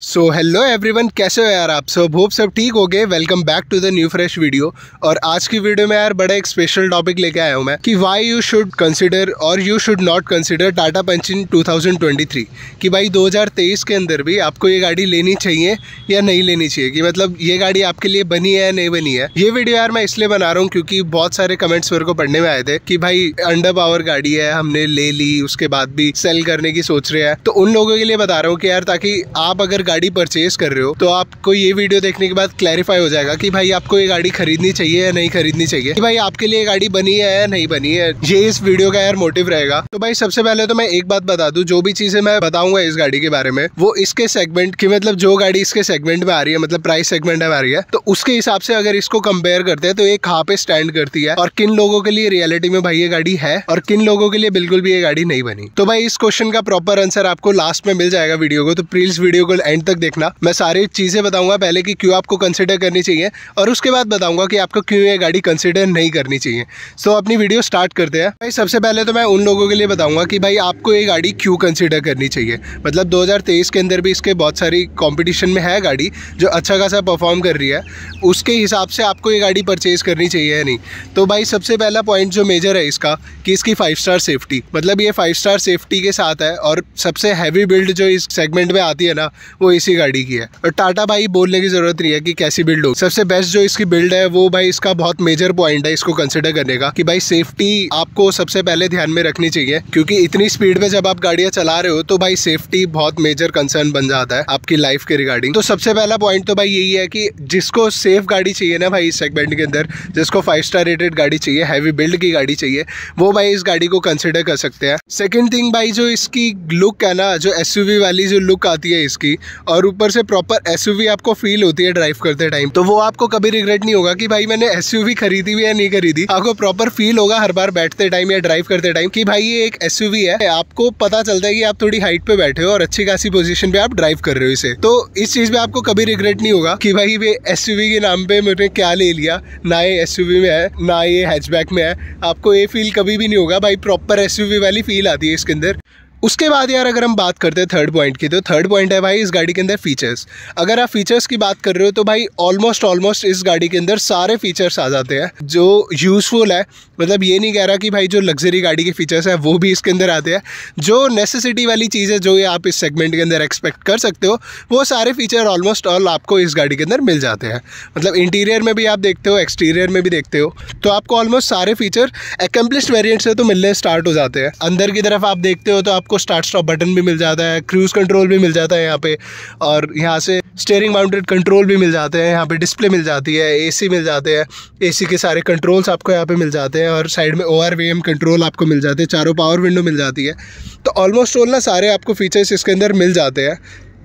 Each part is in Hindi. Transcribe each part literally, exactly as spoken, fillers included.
सो हेलो एवरीवन, कैसे हो यार आप सब? होप सब ठीक हो गए। Welcome back to the new fresh video. और आज की वीडियो में यार बड़ा एक स्पेशल टॉपिक लेके आया हूँ मैं कि वाई यू शुड कंसिडर और you should not consider Tata Punch in two thousand twenty three. कि भाई दो हज़ार तेईस के अंदर भी आपको ये गाड़ी लेनी चाहिए या नहीं लेनी चाहिए, कि मतलब ये गाड़ी आपके लिए बनी है या नहीं बनी है। ये वीडियो यार मैं इसलिए बना रहा हूँ क्योंकि बहुत सारे कमेंट्स मेरे को पढ़ने में आए थे कि भाई अंडर पावर गाड़ी है, हमने ले ली, उसके बाद भी सेल करने की सोच रहे हैं। तो उन लोगों के लिए बता रहा हूँ कि यार ताकि आप अगर गाड़ी परचेज कर रहे हो तो आपको ये वीडियो देखने के बाद क्लैरिफाई हो जाएगा कि भाई आपको ये गाड़ी खरीदनी चाहिए या नहीं खरीदनी चाहिए, कि भाई आपके लिए गाड़ी बनी है या नहीं बनी है। ये इस वीडियो का यार मोटिव रहेगा। तो भाई सबसे पहले तो मैं एक बात बता दूं, जो भी चीजें मैं बताऊंगा इस गाड़ी के बारे में वो इसके सेगमेंट की, मतलब जो गाड़ी इसके सेगमेंट में आ रही है, मतलब प्राइस सेगमेंट में आ रही है, तो उसके हिसाब से अगर इसको कंपेयर करते हैं तो ये कहाँ पे स्टैंड करती है और किन लोगों के लिए रियलिटी में भाई ये गाड़ी है और किन लोगों के लिए बिल्कुल भी ये गाड़ी नहीं बनी। तो भाई इस क्वेश्चन का प्रॉपर आंसर आपको लास्ट में मिल जाएगा वीडियो को, तो प्लीज वीडियो को एंड तक देखना। मैं सारी चीजें बताऊंगा पहले कि क्यों आपको कंसिडर करनी चाहिए और उसके बाद बताऊंगा कि आपको क्यों ये गाड़ी कंसिडर नहीं करनी चाहिए। सो अपनी वीडियो स्टार्ट करते हैं। भाई सबसे पहले तो मैं उन लोगों के लिए बताऊंगा कि भाई आपको ये गाड़ी क्यों कंसिडर करनी चाहिए। मतलब दो हज़ार तेईस के अंदर भी इसके बहुत सारी कंपटीशन में है गाड़ी जो अच्छा खासा परफॉर्म कर रही है, उसके हिसाब से आपको ये गाड़ी परचेज करनी चाहिए या नहीं। तो भाई सबसे पहला पॉइंट जो मेजर है इसका कि इसकी फाइव स्टार सेफ्टी, मतलब ये फाइव स्टार सेफ्टी के साथ है और सबसे हैवी बिल्ड जो इस सेगमेंट में आती है ना वो इसी गाड़ी की है। और टाटा भाई बोलने की जरूरत नहीं है कि कैसी बिल्ड हो, सबसे बेस्ट जो इसकी बिल्ड है वो भाई इसका बहुत मेजर पॉइंट है इसको कंसिडर करने का कि भाई सेफ्टी आपको सबसे पहले ध्यान में रखनी चाहिए, क्योंकि इतनी स्पीड में जब आप गाड़ियां चला रहे हो तो भाई सेफ्टी बहुत मेजर कंसर्न बन जाता है आपकी लाइफ के रिगार्डिंग। तो सबसे पहला पॉइंट तो भाई यही है कि जिसको सेफ गाड़ी चाहिए ना भाई इस सेगमेंट के अंदर, जिसको फाइव स्टार रेटेड गाड़ी चाहिए, हैवी बिल्ड की गाड़ी चाहिए, वो भाई इस गाड़ी को कंसिडर कर सकते हैं। सेकेंड थिंग भाई जो इसकी लुक है ना, जो एसयूवी वाली जो लुक आती है इसकी, और ऊपर से प्रॉपर एसयूवी आपको फील होती है ड्राइव करते टाइम, तो वो आपको कभी रिग्रेट नहीं होगा कि भाई मैंने एसयूवी खरीदी हुई या नहीं खरीदी। आपको प्रॉपर फील होगा हर बार बैठते टाइम या ड्राइव करते टाइम कि भाई ये एक एसयूवी है। आपको पता चलता है कि आप थोड़ी हाइट पे बैठे हो और अच्छी खासी पोजीशन पे आप ड्राइव कर रहे हो इसे। तो इस चीज में आपको कभी रिग्रेट नहीं होगा कि भाई ये एसयूवी के नाम पे मैंने क्या ले लिया, ना ये एसयूवी में है ना ये हैचबैक में है। आपको ये फील कभी भी नहीं होगा भाई, प्रॉपर एसयूवी वाली फील आती है इसके अंदर। उसके बाद यार अगर हम बात करते हैं थर्ड पॉइंट की, तो थर्ड पॉइंट है भाई इस गाड़ी के अंदर फीचर्स। अगर आप फीचर्स की बात कर रहे हो तो भाई ऑलमोस्ट ऑलमोस्ट इस गाड़ी के अंदर सारे फीचर्स आ जाते हैं जो यूजफुल है। मतलब ये नहीं कह रहा कि भाई जो लग्जरी गाड़ी के फीचर्स है वो भी इसके अंदर आते हैं, जो नेसेसिटी वाली चीज़ है जो ये आप इस सेगमेंट के अंदर एक्सपेक्ट कर सकते हो वो सारे फीचर ऑलमोस्ट ऑल आपको इस गाड़ी के अंदर मिल जाते हैं। मतलब इंटीरियर में भी आप देखते हो, एक्सटीरियर में भी देखते हो, तो आपको ऑलमोस्ट सारे फीचर एकम्प्लिश्ड वेरिएंट से तो मिलने स्टार्ट हो जाते हैं। अंदर की तरफ आप देखते हो तो आपको स्टार्ट स्टॉप बटन भी मिल जाता है, क्रूज कंट्रोल भी मिल जाता है यहाँ पे, और यहाँ से स्टीयरिंग माउंटेड कंट्रोल भी मिल जाते हैं, यहाँ पे डिस्प्ले मिल जाती है, एसी मिल जाते हैं, एसी के सारे कंट्रोल्स आपको यहाँ पे मिल जाते हैं, और साइड में O R V M control आपको मिल जाते हैं, चारों पावर विंडो मिल जाती है। तो ऑलमोस्ट ऑल ना सारे आपको फीचर्स इसके अंदर मिल जाते हैं।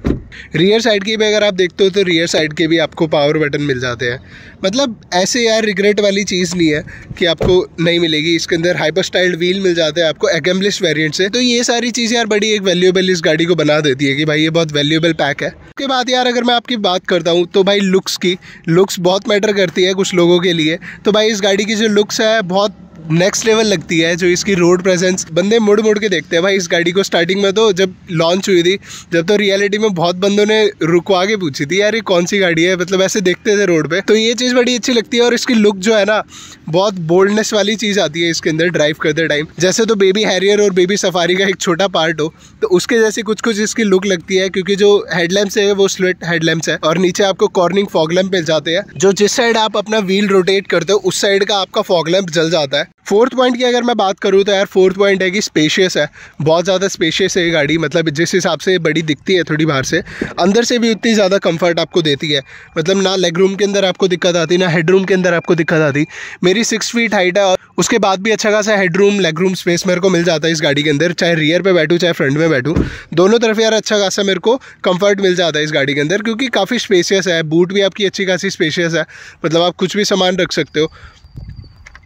रियर साइड की भी अगर आप देखते हो तो रियर साइड के भी आपको पावर बटन मिल जाते हैं। मतलब ऐसे यार रिग्रेट वाली चीज़ नहीं है कि आपको नहीं मिलेगी। इसके अंदर हाइपर स्टाइल्ड व्हील मिल जाते हैं आपको एकम्प्लिश्ड वेरिएंट से। तो ये सारी चीज़ें यार बड़ी एक वैल्यूएबल इस गाड़ी को बना देती है कि भाई ये बहुत वैल्यूएबल पैक है। उसके बाद यार अगर मैं आपकी बात करता हूँ तो भाई लुक्स की, लुक्स बहुत मैटर करती है कुछ लोगों के लिए। तो भाई इस गाड़ी की जो लुक्स है बहुत नेक्स्ट लेवल लगती है। जो इसकी रोड प्रेजेंस, बंदे मुड़ मुड़ के देखते हैं भाई इस गाड़ी को। स्टार्टिंग में तो जब लॉन्च हुई थी, जब तो रियलिटी में बहुत बंदों ने रुकवा के पूछी थी यार ये कौन सी गाड़ी है, मतलब ऐसे देखते थे रोड पे। तो ये चीज़ बड़ी अच्छी लगती है और इसकी लुक जो है ना बहुत बोल्डनेस वाली चीज़ आती है इसके अंदर ड्राइव करते टाइम। जैसे तो बेबी हैरियर और बेबी सफारी का एक छोटा पार्ट हो तो उसके जैसी कुछ कुछ इसकी लुक लगती है, क्योंकि जो हेडलैम्प्स है वो स्लिट हेडलैम्प्स है और नीचे आपको कॉर्निंग फॉग लैंप मिल जाते हैं, जो जिस साइड आप अपना व्हील रोटेट करते हो उस साइड का आपका फॉग लैंप जल जाता है। फोर्थ पॉइंट की अगर मैं बात करूँ तो यार फोर्थ पॉइंट है कि स्पेशियस है, बहुत ज़्यादा स्पेशियस है ये गाड़ी। मतलब जिस हिसाब से बड़ी दिखती है थोड़ी बाहर से, अंदर से भी उतनी ज़्यादा कंफर्ट आपको देती है। मतलब ना लेग रूम के अंदर आपको दिक्कत आती, ना हेड रूम के अंदर आपको दिक्कत आती। मेरी सिक्स फीट हाइट है और उसके बाद भी अच्छा खासा headroom legroom space मेरे को मिल जाता है इस गाड़ी के अंदर, चाहे रियर पे बैठूँ चाहे फ्रंट में बैठूँ, दोनों तरफ यार अच्छा खासा मेरे को कंफर्ट मिल जाता है इस गाड़ी के अंदर, क्योंकि काफ़ी स्पेशियस है। बूट भी आपकी अच्छी खासी स्पेशियस है, मतलब आप कुछ भी सामान रख सकते हो।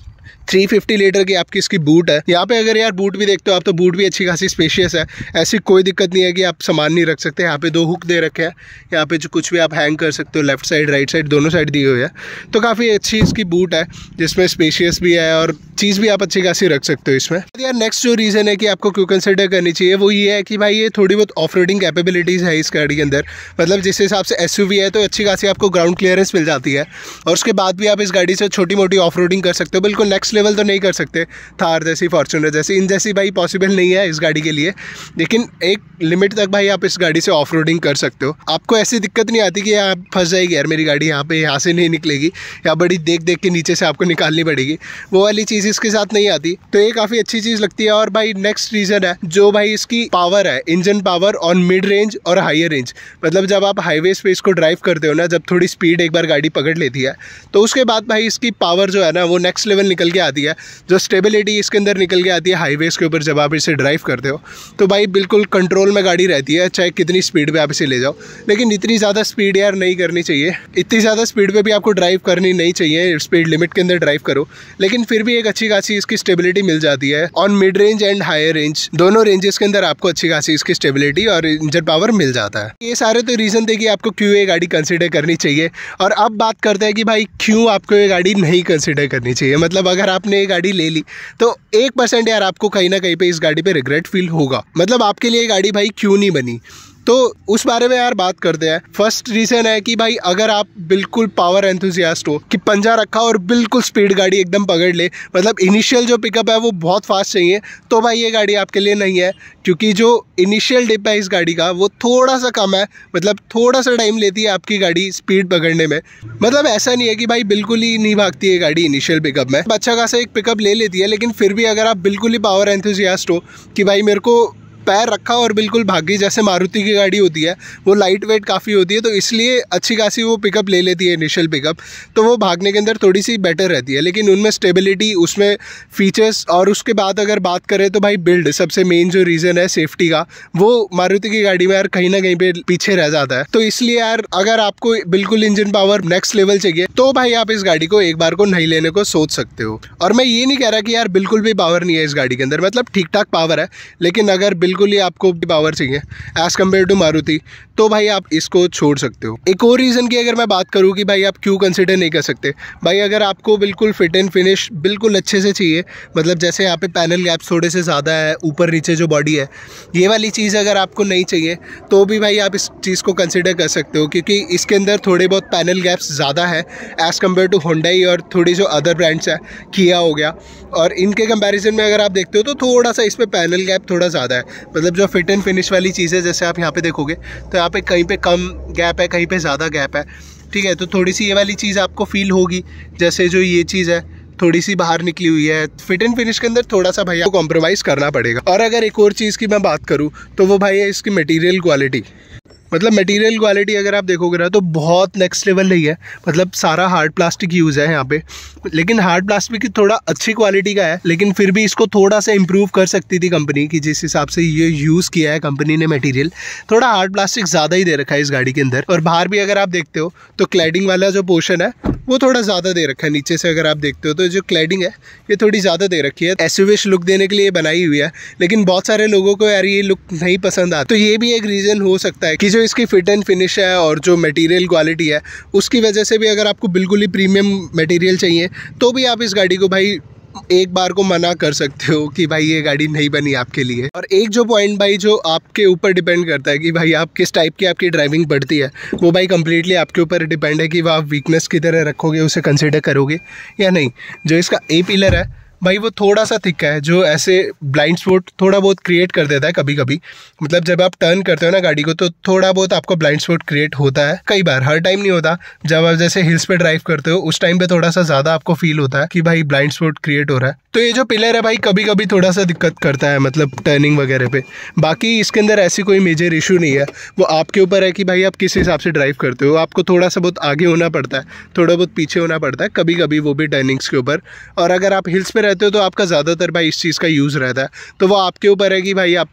थ्री फिफ्टी लीटर की आपकी इसकी बूट है। यहाँ पे अगर यार बूट भी देखते हो आप तो बूट भी अच्छी खासी स्पेशियस है, ऐसी कोई दिक्कत नहीं है कि आप सामान नहीं रख सकते। यहाँ पे दो हुक दे रखे हैं, यहाँ पे जो कुछ भी आप हैंग कर सकते हो, लेफ्ट साइड राइट साइड दोनों साइड दिए हुए हैं। तो काफ़ी अच्छी इसकी बूट है जिसमें स्पेशियस भी है और चीज़ भी आप अच्छी खासी रख सकते हो इसमें। यार नेक्स्ट जो रीज़न है कि आपको क्यों कंसिडर करनी चाहिए वो ये है कि भाई ये थोड़ी बहुत ऑफ रोडिंग कैपेबिलिटीज़ है इस गाड़ी के अंदर। मतलब जिस हिसाब से एसयूवी है तो अच्छी खासी आपको ग्राउंड क्लियरेंस मिल जाती है और उसके बाद भी आप इस गाड़ी से छोटी मोटी ऑफ रोडिंग कर सकते हो। बिल्कुल नेक्स्ट लेवल तो नहीं कर सकते थार जैसी, फॉर्च्यूनर जैसी, इन जैसी भाई पॉसिबल नहीं है इस गाड़ी के लिए, लेकिन एक लिमिट तक भाई आप इस गाड़ी से ऑफ रोडिंग कर सकते हो। आपको ऐसी दिक्कत नहीं आती कि आप फंस जाएगी यार मेरी गाड़ी यहाँ पे, यहाँ से नहीं निकलेगी या बड़ी देख देख के नीचे से आपको निकालनी पड़ेगी, वो वाली चीज़ इसके साथ नहीं आती। तो ये काफ़ी अच्छी चीज़ लगती है। और भाई नेक्स्ट रीज़न है जो भाई इसकी पावर है, engine power on mid range और हायर रेंज। मतलब जब आप हाईवे पे इसको ड्राइव करते हो ना, जब थोड़ी स्पीड एक बार गाड़ी पकड़ लेती है तो उसके बाद भाई इसकी पावर जो है ना वो नेक्स्ट लेवल निकल के आती है। जो स्टेबिलिटी इसके अंदर निकल के आती है हाईवेज़ के ऊपर जब आप इसे ड्राइव करते हो तो भाई बिल्कुल कंट्रोल में गाड़ी रहती है, चाहे कितनी स्पीड पे आप इसे ले जाओ। लेकिन इतनी ज़्यादा स्पीड यार नहीं करनी चाहिए, इतनी ज़्यादा स्पीड पे भी आपको ड्राइव करनी नहीं चाहिए, स्पीड लिमिट के अंदर ड्राइव करो। लेकिन फिर भी एक अच्छी खासी इसकी स्टेबिलिटी मिल जाती है on mid range and higher range, दोनों रेंजेस के अंदर आपको अच्छी खासी इसकी स्टेबिलिटी और इंजन पावर मिल जाता है। ये सारे तो रीज़न थे कि आपको क्यों ये गाड़ी कंसिडर करनी चाहिए। और अब बात करते हैं कि भाई क्यों आपको ये गाड़ी नहीं कंसिडर करनी चाहिए। मतलब अगर आपने ये गाड़ी ले ली तो एक परसेंट यार आपको कहीं ना कहीं पे इस गाड़ी पे रिग्रेट फील होगा। मतलब आपके लिए ये गाड़ी भाई क्यों नहीं बनी, तो उस बारे में यार बात करते हैं। फर्स्ट रीज़न है कि भाई अगर आप बिल्कुल पावर एंथुसियास्ट हो कि पंजा रखा और बिल्कुल स्पीड गाड़ी एकदम पकड़ ले, मतलब इनिशियल जो पिकअप है वो बहुत फास्ट चाहिए, तो भाई ये गाड़ी आपके लिए नहीं है। क्योंकि जो इनिशियल डिप है इस गाड़ी का वो थोड़ा सा कम है, मतलब थोड़ा सा टाइम लेती है आपकी गाड़ी स्पीड पकड़ने में। मतलब ऐसा नहीं है कि भाई बिल्कुल ही नहीं भागती है गाड़ी इनिशियल पिकअप में, अच्छा खासा एक पिकअप ले लेती है। लेकिन फिर भी अगर आप बिल्कुल ही पावर एंथुसियास्ट हो कि भाई मेरे को पैर रखा और बिल्कुल भागी, जैसे मारुति की गाड़ी होती है वो लाइट वेट काफ़ी होती है तो इसलिए अच्छी खासी वो पिकअप ले लेती है इनिशियल पिकअप, तो वो भागने के अंदर थोड़ी सी बेटर रहती है। लेकिन उनमें स्टेबिलिटी, उसमें फीचर्स और उसके बाद अगर बात करें तो भाई बिल्ड, सबसे मेन जो रीज़न है सेफ्टी का, वो मारुति की गाड़ी में यार कहीं ना कहीं पे पीछे रह जाता है। तो इसलिए यार अगर आपको बिल्कुल इंजन पावर नेक्स्ट लेवल चाहिए तो भाई आप इस गाड़ी को एक बार को नहीं लेने को सोच सकते हो। और मैं ये नहीं कह रहा कि यार बिल्कुल भी पावर नहीं है इस गाड़ी के अंदर, मतलब ठीक ठाक पावर है, लेकिन अगर बिल्कुल ही आपको पावर चाहिए एज कम्पेयर टू मारुति तो भाई आप इसको छोड़ सकते हो। एक और रीज़न की अगर मैं बात करूँ कि भाई आप क्यों कंसिडर नहीं कर सकते, भाई अगर आपको बिल्कुल फिट एंड फिनिश बिल्कुल अच्छे से चाहिए, मतलब जैसे यहाँ पे पैनल गैप्स थोड़े से ज़्यादा है, ऊपर नीचे जो बॉडी है ये वाली चीज़ अगर आपको नहीं चाहिए तो भी भाई आप इस चीज़ को कंसिडर कर सकते हो। क्योंकि इसके अंदर थोड़े बहुत पैनल गैप्स ज़्यादा है एज कम्पेयर टू होंडाई और थोड़ी जो अदर ब्रांड्स है, किया हो गया, और इनके कंपैरिजन में अगर आप देखते हो तो थोड़ा सा इसमें पैनल गैप थोड़ा ज़्यादा है। मतलब जो फिट एंड फिनिश वाली चीज़ है, जैसे आप यहाँ पे देखोगे तो यहाँ पे कहीं पे कम गैप है, कहीं पे ज़्यादा गैप है, ठीक है। तो थोड़ी सी ये वाली चीज़ आपको फील होगी, जैसे जो ये चीज़ है थोड़ी सी बाहर निकली हुई है। फिट एंड फिनिश के अंदर थोड़ा सा भाई आपको कॉम्प्रोमाइज़ करना पड़ेगा। और अगर एक और चीज़ की मैं बात करूँ तो वो भाई है इसकी मटेरियल क्वालिटी। मतलब मटेरियल क्वालिटी अगर आप देखोगे ना तो बहुत नेक्स्ट लेवल रही है। मतलब सारा हार्ड प्लास्टिक यूज़ है यहाँ पे, लेकिन हार्ड प्लास्टिक की थोड़ा अच्छी क्वालिटी का है, लेकिन फिर भी इसको थोड़ा सा इम्प्रूव कर सकती थी कंपनी की। जिस हिसाब से ये यूज़ किया है कंपनी ने मटेरियल, थोड़ा हार्ड प्लास्टिक ज़्यादा ही दे रखा है इस गाड़ी के अंदर। और बाहर भी अगर आप देखते हो तो क्लैडिंग वाला जो पोर्शन है वो थोड़ा ज़्यादा दे रखा है। नीचे से अगर आप देखते हो तो जो क्लैडिंग है ये थोड़ी ज़्यादा दे रखी है, एसयूवीश लुक देने के लिए बनाई हुई है, लेकिन बहुत सारे लोगों को यार ये लुक नहीं पसंद आता। तो ये भी एक रीज़न हो सकता है कि जो इसकी फिट एंड फिनिश है और जो मटेरियल क्वालिटी है उसकी वजह से भी अगर आपको बिल्कुल ही प्रीमियम मटेरियल चाहिए तो भी आप इस गाड़ी को भाई एक बार को मना कर सकते हो कि भाई ये गाड़ी नहीं बनी आपके लिए। और एक जो पॉइंट भाई जो आपके ऊपर डिपेंड करता है कि भाई आप किस टाइप की आपकी ड्राइविंग पड़ती है, वो भाई कंप्लीटली आपके ऊपर डिपेंड है कि वो आप वीकनेस की तरह रखोगे, उसे कंसिडर करोगे या नहीं। जो इसका ए पिलर है भाई वो थोड़ा सा थिक है, जो ऐसे ब्लाइंड स्पॉट थोड़ा बहुत क्रिएट कर देता है कभी कभी। मतलब जब आप टर्न करते हो ना गाड़ी को तो थोड़ा बहुत आपको ब्लाइंड स्पॉट क्रिएट होता है, कई बार, हर टाइम नहीं होता। जब आप जैसे हिल्स पे ड्राइव करते हो उस टाइम पे थोड़ा सा ज़्यादा आपको फील होता है कि भाई ब्लाइंड स्पॉट क्रिएट हो रहा है। तो ये जो पिलर है भाई कभी कभी थोड़ा सा दिक्कत करता है, मतलब टर्निंग वगैरह पे। बाकी इसके अंदर ऐसी कोई मेजर इशू नहीं है, वो आपके ऊपर है कि भाई आप किस हिसाब से ड्राइव करते हो। आपको थोड़ा सा बहुत आगे होना पड़ता है, थोड़ा बहुत पीछे होना पड़ता है कभी कभी, वो भी टर्निंग्स के ऊपर। और अगर आप हिल्स पे रहते हो तो आपका ज़्यादातर भाई इस चीज़ का यूज़ रहता है, तो वो आपके ऊपर है कि भाई आपको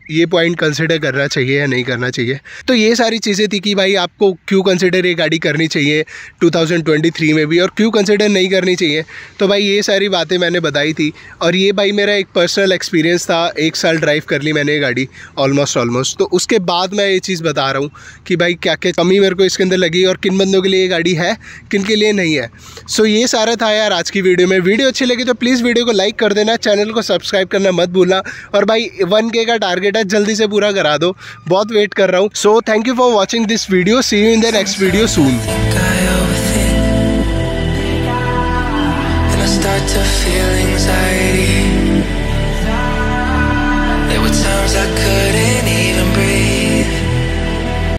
ये पॉइंट कंसिडर करना चाहिए या नहीं करना चाहिए। तो ये सारी चीज़ें थी कि भाई आपको क्यों कंसिडर ये गाड़ी करनी चाहिए टू थाउजेंड ट्वेंटी थ्री में भी, और क्यों कंसिडर नहीं करनी चाहिए। तो भाई ये सारी बातें मैंने बताई थी, और ये भाई मेरा एक पर्सनल एक्सपीरियंस था। एक साल ड्राइव कर ली मैंने ये गाड़ी ऑलमोस्ट ऑलमोस्ट तो उसके बाद मैं ये चीज़ बता रहा हूँ कि भाई क्या क्या कमी मेरे को इसके अंदर लगी और किन बंदों के लिए ये गाड़ी है, किन के लिए नहीं है। सो ये सारा था यार आज की वीडियो में। वीडियो अच्छी लगी तो प्लीज़ वीडियो को लाइक कर देना, चैनल को सब्सक्राइब करना मत भूलना, और भाई वन के का टारगेट है, जल्दी से पूरा करा दो, बहुत वेट कर रहा हूँ। So thank you for watching this video, see you in the next video soon. Start to feel anxiety. There were times I could